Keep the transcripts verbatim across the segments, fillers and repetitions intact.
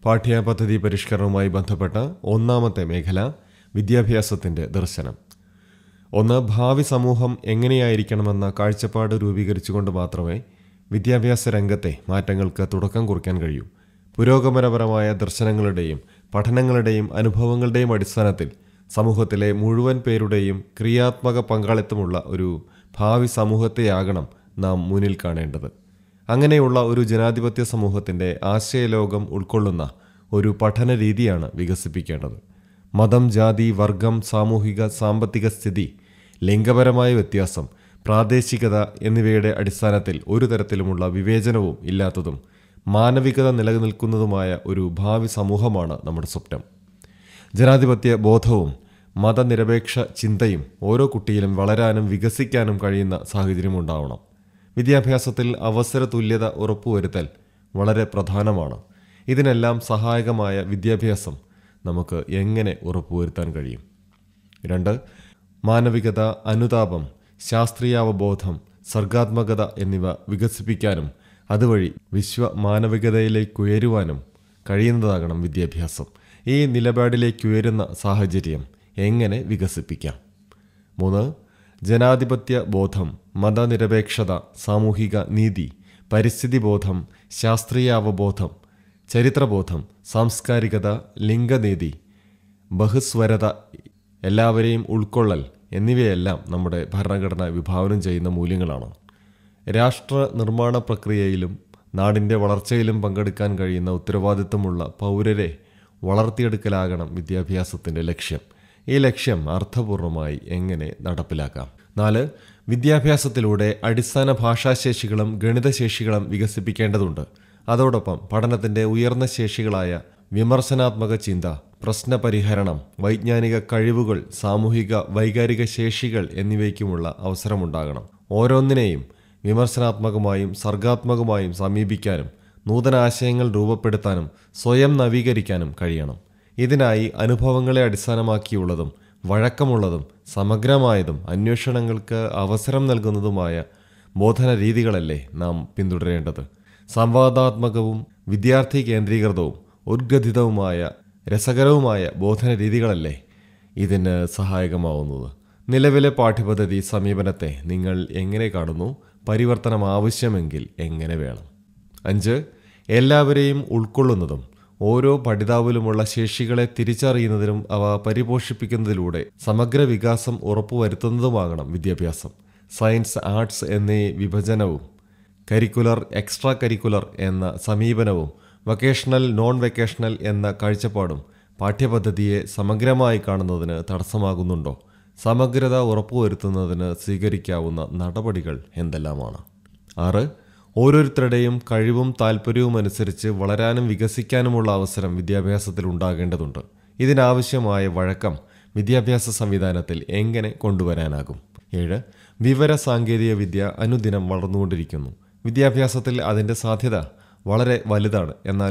പാഠ്യപദ്ധതി പരിഷ്കരണവുമായി ബന്ധപ്പെട്ട ഒന്നാമത്തെ മേഖല വിദ്യാഭ്യാസത്തിൻ്റെ ദർശനം. ഒന്ന്, ഭാവി സമൂഹം എങ്ങനെയായിരിക്കണമെന്ന കാഴ്ചപ്പാട് രൂപീകരിച്ചുകൊണ്ട് മാത്രമേ വിദ്യാഭ്യാസ രംഗത്തെ മാറ്റങ്ങൾക്ക് തുടക്കം കുറിക്കാൻ കഴിയൂ. പുരോഗമനപരമായ ദർശനങ്ങളുടെയും പഠനങ്ങളുടെയും അനുഭവങ്ങളുടെയും അടിസ്ഥാനത്തിൽ സമൂഹത്തിലെ മുഴുവൻ പേരുടെയും ക്രിയാത്മക പങ്കാളിത്തമുള്ള ഒരു ഭാവി സമൂഹത്തെയാകണം നാം മുന്നിൽ കാണേണ്ടത്. അങ്ങനെയുള്ള ഒരു ജനാധിപത്യ സമൂഹത്തിൻ്റെ ആശയലോകം ഉൾക്കൊള്ളുന്ന ഒരു പഠന രീതിയാണ് വികസിപ്പിക്കേണ്ടത്. മതം, ജാതി, വർഗം, സാമൂഹിക സാമ്പത്തിക സ്ഥിതി, ലിംഗപരമായ വ്യത്യാസം, പ്രാദേശികത എന്നിവയുടെ അടിസ്ഥാനത്തിൽ ഒരു തരത്തിലുമുള്ള വിവേചനവും ഇല്ലാത്തതും മാനവികത നിലനിൽക്കുന്നതുമായ ഒരു ഭാവി സമൂഹമാണ് നമ്മുടെ സ്വപ്നം. ജനാധിപത്യ ബോധവും മതനിരപേക്ഷ ചിന്തയും ഓരോ കുട്ടിയിലും വളരാനും വികസിക്കാനും കഴിയുന്ന സാഹചര്യം ഉണ്ടാവണം. വിദ്യാഭ്യാസത്തിൽ അവസര തുല്യത ഉറപ്പുവരുത്തൽ വളരെ പ്രധാനമാണ്. ഇതിനെല്ലാം സഹായകമായ വിദ്യാഭ്യാസം നമുക്ക് എങ്ങനെ ഉറപ്പുവരുത്താൻ കഴിയും? രണ്ട്, മാനവികത, അനുതാപം, ശാസ്ത്രീയാവബോധം, സർഗാത്മകത എന്നിവ വികസിപ്പിക്കാനും അതുവഴി വിശ്വ മാനവികതയിലേക്കുയരുവാനും കഴിയുന്നതാകണം വിദ്യാഭ്യാസം. ഈ നിലപാടിലേക്കുയരുന്ന സാഹചര്യം എങ്ങനെ വികസിപ്പിക്കാം? മൂന്ന്, ജനാധിപത്യ ബോധം, മതനിരപേക്ഷത, സാമൂഹിക നീതി, പരിസ്ഥിതി ബോധം, ശാസ്ത്രീയാവബോധം, ചരിത്രബോധം, സാംസ്കാരികത, ലിംഗനീതി, ബഹുസ്വരത, എല്ലാവരെയും ഉൾക്കൊള്ളൽ എന്നിവയെല്ലാം നമ്മുടെ ഭരണഘടന വിഭാവനം ചെയ്യുന്ന മൂല്യങ്ങളാണ്. രാഷ്ട്ര നിർമ്മാണ പ്രക്രിയയിലും നാടിൻ്റെ വളർച്ചയിലും പങ്കെടുക്കാൻ കഴിയുന്ന ഉത്തരവാദിത്തമുള്ള പൗരരെ വളർത്തിയെടുക്കലാകണം വിദ്യാഭ്യാസത്തിൻ്റെ ലക്ഷ്യം. ഈ ലക്ഷ്യം അർത്ഥപൂർണമായി എങ്ങനെ നടപ്പിലാക്കാം? നാല്, വിദ്യാഭ്യാസത്തിലൂടെ അടിസ്ഥാന ഭാഷാശേഷികളും ഗണിതശേഷികളും വികസിപ്പിക്കേണ്ടതുണ്ട്. അതോടൊപ്പം പഠനത്തിൻ്റെ ഉയർന്ന ശേഷികളായ വിമർശനാത്മക ചിന്ത, പ്രശ്നപരിഹരണം, വൈജ്ഞാനിക കഴിവുകൾ, സാമൂഹിക വൈകാരിക ശേഷികൾ എന്നിവയ്ക്കുമുള്ള അവസരമുണ്ടാകണം. ഓരോന്നിനെയും വിമർശനാത്മകമായും സർഗാത്മകമായും സമീപിക്കാനും നൂതനാശയങ്ങൾ രൂപപ്പെടുത്താനും സ്വയം നവീകരിക്കാനും കഴിയണം. ഇതിനായി അനുഭവങ്ങളെ അടിസ്ഥാനമാക്കിയുള്ളതും വഴക്കമുള്ളതും സമഗ്രമായതും അന്വേഷണങ്ങൾക്ക് അവസരം നൽകുന്നതുമായ ബോധന രീതികളല്ലേ നാം പിന്തുടരേണ്ടത്. സംവാദാത്മകവും വിദ്യാർത്ഥി കേന്ദ്രീകൃതവും ഉദ്ഗതിതവുമായ രസകരവുമായ ബോധന രീതികളല്ലേ ഇതിന് സഹായകമാവുന്നത്. നിലവിലെ പാഠ്യപദ്ധതി സമീപനത്തെ നിങ്ങൾ എങ്ങനെ കാണുന്നു? പരിവർത്തനം ആവശ്യമെങ്കിൽ എങ്ങനെ വേണം? അഞ്ച്, എല്ലാവരെയും ഉൾക്കൊള്ളുന്നതും ഓരോ പഠിതാവിലുമുള്ള ശേഷികളെ തിരിച്ചറിയുന്നതിനും അവ പരിപോഷിപ്പിക്കുന്നതിലൂടെ സമഗ്ര വികാസം ഉറപ്പുവരുത്തുന്നതുമാകണം വിദ്യാഭ്യാസം. സയൻസ്, ആർട്സ് എന്നീ വിഭജനവും കരിക്കുലർ, എക്സ്ട്രാ കരിക്കുലർ എന്ന സമീപനവും വൊക്കേഷണൽ, നോൺ വൊക്കേഷണൽ എന്ന കാഴ്ചപ്പാടും പാഠ്യപദ്ധതിയെ സമഗ്രമായി കാണുന്നതിന് തടസ്സമാകുന്നുണ്ടോ? സമഗ്രത ഉറപ്പുവരുത്തുന്നതിന് സ്വീകരിക്കാവുന്ന നടപടികൾ എന്തെല്ലാമാണ്? ആറ്, ഓരോരുത്തരുടെയും കഴിവും താല്പര്യവും അനുസരിച്ച് വളരാനും വികസിക്കാനുമുള്ള അവസരം വിദ്യാഭ്യാസത്തിൽ ഉണ്ടാകേണ്ടതുണ്ട്. ഇതിനാവശ്യമായ വഴക്കം വിദ്യാഭ്യാസ സംവിധാനത്തിൽ എങ്ങനെ കൊണ്ടുവരാനാകും? ഏഴ്, വിവര സാങ്കേതിക വിദ്യ അനുദിനം വളർന്നുകൊണ്ടിരിക്കുന്നു. വിദ്യാഭ്യാസത്തിൽ അതിൻ്റെ സാധ്യത വളരെ വലുതാണ്. എന്നാൽ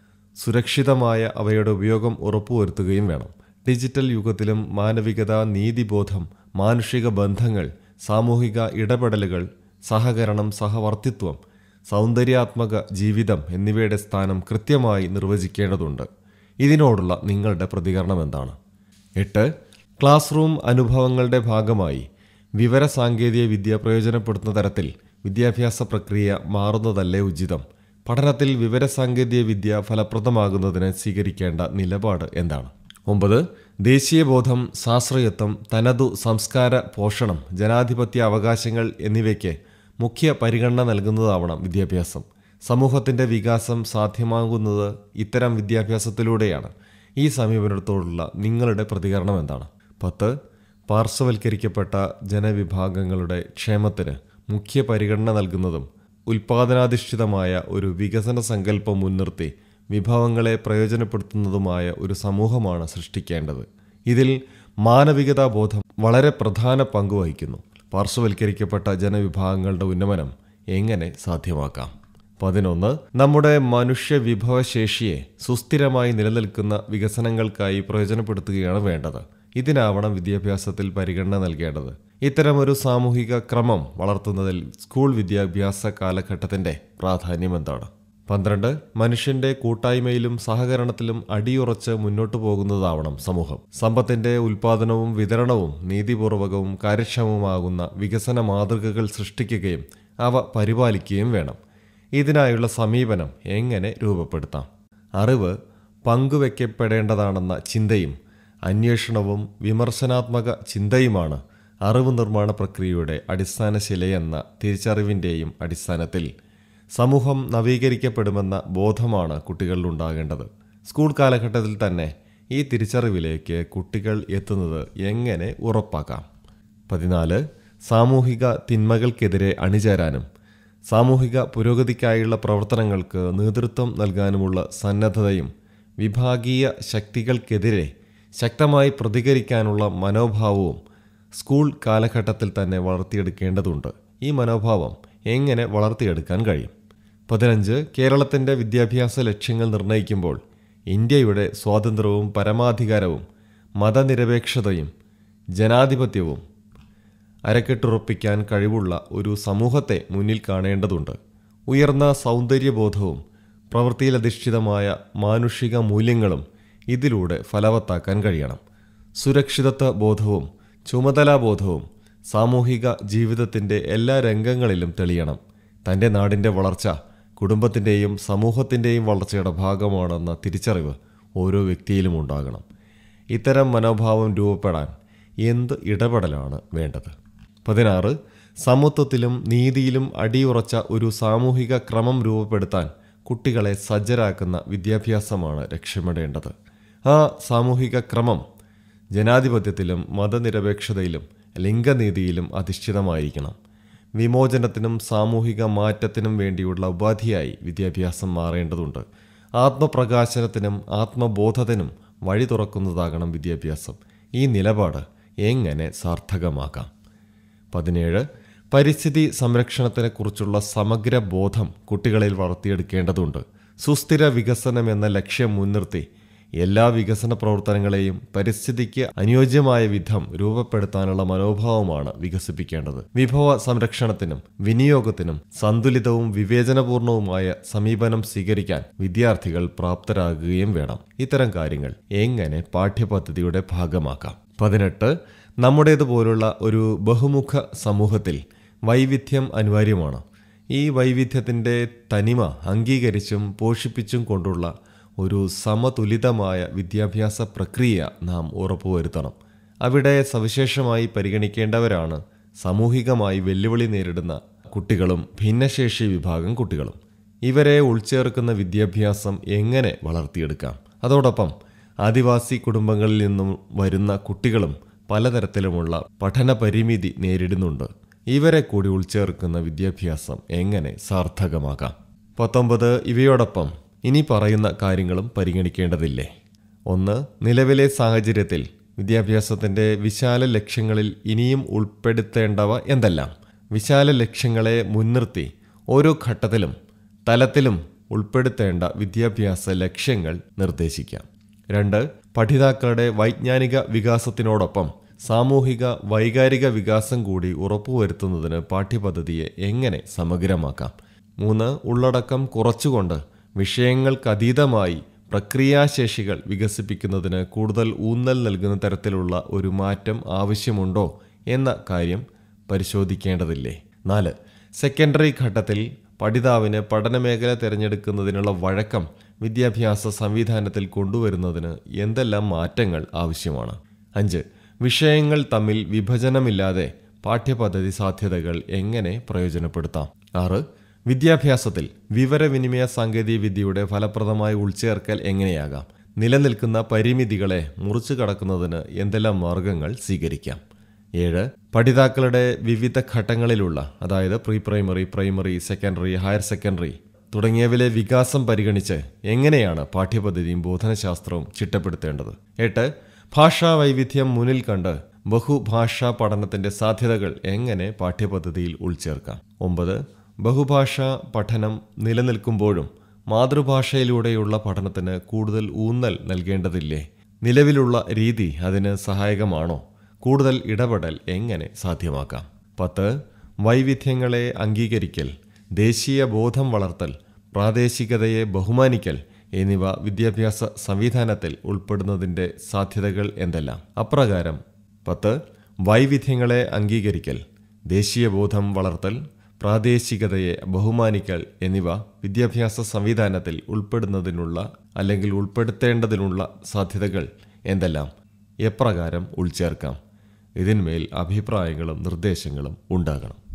സുരക്ഷിതമായ അവയുടെ ഉപയോഗം ഉറപ്പുവരുത്തുകയും വേണം. ഡിജിറ്റൽ യുഗത്തിലും മാനവികത, നീതിബോധം, മാനുഷിക ബന്ധങ്ങൾ, സാമൂഹിക ഇടപെടലുകൾ, സഹകരണം, സഹവർത്തിത്വം, സൗന്ദര്യാത്മക ജീവിതം എന്നിവയുടെ സ്ഥാനം കൃത്യമായി നിർവചിക്കേണ്ടതുണ്ട്. ഇതിനോടുള്ള നിങ്ങളുടെ പ്രതികരണം എന്താണ്? എട്ട്, ക്ലാസ് റൂം അനുഭവങ്ങളുടെ ഭാഗമായി വിവര സാങ്കേതിക വിദ്യ പ്രയോജനപ്പെടുത്തുന്ന തരത്തിൽ വിദ്യാഭ്യാസ പ്രക്രിയ മാറുന്നതല്ലേ ഉചിതം? പഠനത്തിൽ വിവര സാങ്കേതിക വിദ്യ ഫലപ്രദമാകുന്നതിന് സ്വീകരിക്കേണ്ട നിലപാട് എന്താണ്? ഒമ്പത്, ദേശീയബോധം, സ്വാശ്രയത്വം, തനതു സംസ്കാര പോഷണം, ജനാധിപത്യ അവകാശങ്ങൾ എന്നിവയ്ക്ക് മുഖ്യ പരിഗണന നൽകുന്നതാവണം വിദ്യാഭ്യാസം. സമൂഹത്തിൻ്റെ വികാസം സാധ്യമാകുന്നത് ഇത്തരം വിദ്യാഭ്യാസത്തിലൂടെയാണ്. ഈ സമീപനത്തോടുള്ള നിങ്ങളുടെ പ്രതികരണം എന്താണ്? പത്ത്, പാർശ്വവൽക്കരിക്കപ്പെട്ട ജനവിഭാഗങ്ങളുടെ ക്ഷേമത്തിന് മുഖ്യ പരിഗണന നൽകുന്നതും ഉൽപാദനാധിഷ്ഠിതമായ ഒരു വികസന സങ്കല്പം മുൻനിർത്തി വിഭവങ്ങളെ പ്രയോജനപ്പെടുത്തുന്നതുമായ ഒരു സമൂഹമാണ് സൃഷ്ടിക്കേണ്ടത്. ഇതിൽ മാനവികതാ ബോധം വളരെ പ്രധാന പങ്ക് വഹിക്കുന്നു. പാർശ്വവൽക്കരിക്കപ്പെട്ട ജനവിഭാഗങ്ങളുടെ ഉന്നമനം എങ്ങനെ സാധ്യമാക്കാം? പതിനൊന്ന്, നമ്മുടെ മനുഷ്യ വിഭവശേഷിയെ സുസ്ഥിരമായി നിലനിൽക്കുന്ന വികസനങ്ങൾക്കായി പ്രയോജനപ്പെടുത്തുകയാണ് വേണ്ടത്. ഇതിനാവണം വിദ്യാഭ്യാസത്തിൽ പരിഗണന നൽകേണ്ടത്. ഇത്തരമൊരു സാമൂഹിക ക്രമം വളർത്തുന്നതിൽ സ്കൂൾ വിദ്യാഭ്യാസ കാലഘട്ടത്തിൻ്റെ പ്രാധാന്യം എന്താണ്? പന്ത്രണ്ട്. മനുഷ്യന്റെ കൂട്ടായ്മയിലും സഹകരണത്തിലും അടിയുറച്ച് മുന്നോട്ടു പോകുന്നതാവണം സമൂഹം. സമ്പത്തിന്റെ ഉൽപാദനവും വിതരണവും നീതിപൂർവകവും കാര്യക്ഷമവുമാകുന്ന വികസന മാതൃകകൾ സൃഷ്ടിക്കുകയും അവ പരിപാലിക്കുകയും വേണം. ഇതിനായുള്ള സമീപനം എങ്ങനെ രൂപപ്പെടുത്താം? അറിവ് പങ്കുവെക്കപ്പെടേണ്ടതാണെന്ന ചിന്തയും അന്വേഷണവും വിമർശനാത്മക ചിന്തയുമാണ് അറിവ് നിർമ്മാണ പ്രക്രിയയുടെ അടിസ്ഥാന ശിലയെന്ന തിരിച്ചറിവിൻ്റെയും അടിസ്ഥാനത്തിൽ സമൂഹം നവീകരിക്കപ്പെടുമെന്ന ബോധമാണ് കുട്ടികളിലുണ്ടാകേണ്ടത്. സ്കൂൾ കാലഘട്ടത്തിൽ തന്നെ ഈ തിരിച്ചറിവിലേക്ക് കുട്ടികൾ എത്തുന്നത് എങ്ങനെ ഉറപ്പാക്കാം? പതിനാല്. സാമൂഹിക തിന്മകൾക്കെതിരെ അണിചേരാനും സാമൂഹിക പുരോഗതിക്കായുള്ള പ്രവർത്തനങ്ങൾക്ക് നേതൃത്വം നൽകാനുമുള്ള സന്നദ്ധതയും വിഭാഗീയ ശക്തികൾക്കെതിരെ ശക്തമായി പ്രതികരിക്കാനുള്ള മനോഭാവവും സ്കൂൾ കാലഘട്ടത്തിൽ തന്നെ വളർത്തിയെടുക്കേണ്ടതുണ്ട്. ഈ മനോഭാവം എങ്ങനെ വളർത്തിയെടുക്കാൻ കഴിയും? പതിനഞ്ച്. കേരളത്തിൻ്റെ വിദ്യാഭ്യാസ ലക്ഷ്യങ്ങൾ നിർണ്ണയിക്കുമ്പോൾ ഇന്ത്യയുടെ സ്വാതന്ത്ര്യവും പരമാധികാരവും മതനിരപേക്ഷതയും ജനാധിപത്യവും അരക്കെട്ടുറപ്പിക്കാൻ കഴിവുള്ള ഒരു സമൂഹത്തെ മുന്നിൽ കാണേണ്ടതുണ്ട്. ഉയർന്ന സൗന്ദര്യബോധവും പ്രവൃത്തിയിലധിഷ്ഠിതമായ മാനുഷിക മൂല്യങ്ങളും ഇതിലൂടെ ഫലവത്താക്കാൻ കഴിയണം. സുരക്ഷിതത്വ ബോധവും ചുമതലാബോധവും സാമൂഹിക ജീവിതത്തിൻ്റെ എല്ലാ രംഗങ്ങളിലും തെളിയണം. തൻ്റെ നാടിൻ്റെ വളർച്ച കുടുംബത്തിൻ്റെയും സമൂഹത്തിൻ്റെയും വളർച്ചയുടെ ഭാഗമാണെന്ന തിരിച്ചറിവ് ഓരോ വ്യക്തിയിലും ഉണ്ടാകണം. ഇത്തരം മനോഭാവം രൂപപ്പെടാൻ എന്ത് ഇടപെടലാണ് വേണ്ടത്? പതിനാറ്. സമത്വത്തിലും നീതിയിലും അടിയുറച്ച ഒരു സാമൂഹിക ക്രമം രൂപപ്പെടുത്താൻ കുട്ടികളെ സജ്ജരാക്കുന്ന വിദ്യാഭ്യാസമാണ് ലക്ഷ്യമിടേണ്ടത്. ആ സാമൂഹിക ക്രമം ജനാധിപത്യത്തിലും മതനിരപേക്ഷതയിലും ലിംഗനീതിയിലും അധിഷ്ഠിതമായിരിക്കണം. വിമോചനത്തിനും സാമൂഹിക മാറ്റത്തിനും വേണ്ടിയുള്ള ഉപാധിയായി വിദ്യാഭ്യാസം മാറേണ്ടതുണ്ട്. ആത്മപ്രകാശനത്തിനും ആത്മബോധത്തിനും വഴി തുറക്കുന്നതാകണം വിദ്യാഭ്യാസം. ഈ നിലപാട് എങ്ങനെ സാർത്ഥകമാക്കാം? പതിനേഴ്. പരിസ്ഥിതി സംരക്ഷണത്തെക്കുറിച്ചുള്ള സമഗ്ര ബോധം കുട്ടികളിൽ വളർത്തിയെടുക്കേണ്ടതുണ്ട്. സുസ്ഥിര വികസനം എന്ന ലക്ഷ്യം മുൻനിർത്തി എല്ലാ വികസന പ്രവർത്തനങ്ങളെയും പരിസ്ഥിതിക്ക് അനുയോജ്യമായ വിധം രൂപപ്പെടുത്താനുള്ള മനോഭാവമാണ് വികസിപ്പിക്കേണ്ടത്. വിഭവ സംരക്ഷണത്തിനും വിനിയോഗത്തിനും സന്തുലിതവും വിവേചനപൂർണവുമായ സമീപനം സ്വീകരിക്കാൻ വിദ്യാർത്ഥികൾ പ്രാപ്തരാകുകയും വേണം. ഇത്തരം കാര്യങ്ങൾ എങ്ങനെ പാഠ്യപദ്ധതിയുടെ ഭാഗമാക്കാം? പതിനെട്ട്. നമ്മുടേതുപോലുള്ള ഒരു ബഹുമുഖ സമൂഹത്തിൽ വൈവിധ്യം അനിവാര്യമാണ്. ഈ വൈവിധ്യത്തിൻ്റെ തനിമ അംഗീകരിച്ചും പോഷിപ്പിച്ചും കൊണ്ടുള്ള ഒരു സമതുലിതമായ വിദ്യാഭ്യാസ പ്രക്രിയ നാം ഉറപ്പുവരുത്തണം. അവിടെ സവിശേഷമായി പരിഗണിക്കേണ്ടവരാണ് സാമൂഹികമായി വെല്ലുവിളി നേരിടുന്ന കുട്ടികളും ഭിന്നശേഷി വിഭാഗം കുട്ടികളും. ഇവരെ ഉൾച്ചേർക്കുന്ന വിദ്യാഭ്യാസം എങ്ങനെ വളർത്തിയെടുക്കാം? അതോടൊപ്പം ആദിവാസി കുടുംബങ്ങളിൽ നിന്നും വരുന്ന കുട്ടികളും പലതരത്തിലുമുള്ള പഠന പരിമിതി നേരിടുന്നുണ്ട്. ഇവരെ കൂടി ഉൾച്ചേർക്കുന്ന വിദ്യാഭ്യാസം എങ്ങനെ സാർത്ഥകമാക്കാം? പത്തൊമ്പത്. ഇവയോടൊപ്പം ഇനി പറയുന്ന കാര്യങ്ങളും പരിഗണിക്കേണ്ടതില്ലേ? ഒന്ന്. നിലവിലെ സാഹചര്യത്തിൽ വിദ്യാഭ്യാസത്തിൻ്റെ വിശാല ലക്ഷ്യങ്ങളിൽ ഇനിയും ഉൾപ്പെടുത്തേണ്ടവ എന്തെല്ലാം? വിശാല ലക്ഷ്യങ്ങളെ മുൻനിർത്തി ഓരോ ഘട്ടത്തിലും തലത്തിലും ഉൾപ്പെടുത്തേണ്ട വിദ്യാഭ്യാസ ലക്ഷ്യങ്ങൾ നിർദ്ദേശിക്കാം. രണ്ട്. പഠിതാക്കളുടെ വൈജ്ഞാനിക വികാസത്തിനോടൊപ്പം സാമൂഹിക വൈകാരിക വികാസം കൂടി ഉറപ്പുവരുത്തുന്നതിന് പാഠ്യപദ്ധതിയെ എങ്ങനെ സമഗ്രമാക്കാം? മൂന്ന്. ഉള്ളടക്കം കുറച്ചുകൊണ്ട് വിഷയങ്ങൾക്കതീതമായി പ്രക്രിയാശേഷികൾ വികസിപ്പിക്കുന്നതിന് കൂടുതൽ ഊന്നൽ നൽകുന്ന തരത്തിലുള്ള ഒരു മാറ്റം ആവശ്യമുണ്ടോ എന്ന കാര്യം പരിശോധിക്കേണ്ടതില്ലേ? നാല്. സെക്കൻഡറി ഘട്ടത്തിൽ പഠിതാവിന് പഠനമേഖല തിരഞ്ഞെടുക്കുന്നതിനുള്ള വഴക്കം വിദ്യാഭ്യാസ സംവിധാനത്തിൽ കൊണ്ടുവരുന്നതിന് എന്തെല്ലാം മാറ്റങ്ങൾ ആവശ്യമാണ്? അഞ്ച്. വിഷയങ്ങൾ തമ്മിൽ വിഭജനമില്ലാതെ പാഠ്യപദ്ധതി സാധ്യതകൾ എങ്ങനെ പ്രയോജനപ്പെടുത്താം? ആറ്. വിദ്യാഭ്യാസത്തിൽ വിവരവിനിമയ സാങ്കേതിക വിദ്യയുടെ ഫലപ്രദമായ ഉൾച്ചേർക്കൽ എങ്ങനെയാകാം? നിലനിൽക്കുന്ന പരിമിതികളെ മുറിച്ചു കടക്കുന്നതിന് എന്തെല്ലാം മാർഗങ്ങൾ സ്വീകരിക്കാം? ഏഴ്. പഠിതാക്കളുടെ വിവിധ ഘട്ടങ്ങളിലുള്ള, അതായത് pre primary, primary, secondary, higher secondary തുടങ്ങിയവയിലെ വികാസം പരിഗണിച്ച് എങ്ങനെയാണ് പാഠ്യപദ്ധതിയും ബോധനശാസ്ത്രവും ചിട്ടപ്പെടുത്തേണ്ടത്? എട്ട്. ഭാഷാ വൈവിധ്യം മുന്നിൽ കണ്ട് ബഹുഭാഷാ പഠനത്തിൻ്റെ സാധ്യതകൾ എങ്ങനെ പാഠ്യപദ്ധതിയിൽ ഉൾച്ചേർക്കാം? ഒമ്പത്. ബഹുഭാഷാ പഠനം നിലനിൽക്കുമ്പോഴും മാതൃഭാഷയിലൂടെയുള്ള പഠനത്തിന് കൂടുതൽ ഊന്നൽ നൽകേണ്ടതില്ലേ? നിലവിലുള്ള രീതി അതിന് സഹായകമാണോ? കൂടുതൽ ഇടപെടൽ എങ്ങനെ സാധ്യമാക്കാം? പത്ത്. വൈവിധ്യങ്ങളെ അംഗീകരിക്കൽ, ദേശീയ ബോധം വളർത്തൽ, പ്രാദേശികതയെ ബഹുമാനിക്കൽ എന്നിവ വിദ്യാഭ്യാസ സംവിധാനത്തിൽ ഉൾപ്പെടുന്നതിൻ്റെ സാധ്യതകൾ എന്തെല്ലാം? അപ്രകാരം പത്ത് വൈവിധ്യങ്ങളെ അംഗീകരിക്കൽ, ദേശീയബോധം വളർത്തൽ, പ്രാദേശികതയെ ബഹുമാനിക്കൽ എന്നിവ വിദ്യാഭ്യാസ സംവിധാനത്തിൽ ഉൾപ്പെടുന്നതിനുള്ള അല്ലെങ്കിൽ ഉൾപ്പെടുത്തേണ്ടതിനുള്ള സാധ്യതകൾ എന്തെല്ലാം? എപ്രകാരം ഉൾച്ചേർക്കാം? ഇതിന്മേൽ അഭിപ്രായങ്ങളും നിർദ്ദേശങ്ങളും ഉണ്ടാകണം.